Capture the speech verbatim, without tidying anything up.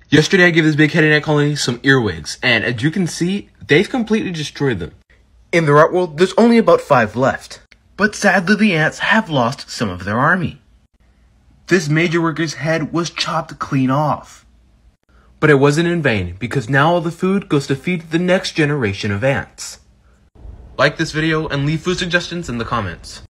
Yesterday I gave this big headed ant colony some earwigs, and as you can see, they've completely destroyed them. In the art world, there's only about five left, but sadly the ants have lost some of their army. This major worker's head was chopped clean off. But it wasn't in vain, because now all the food goes to feed the next generation of ants. Like this video and leave food suggestions in the comments.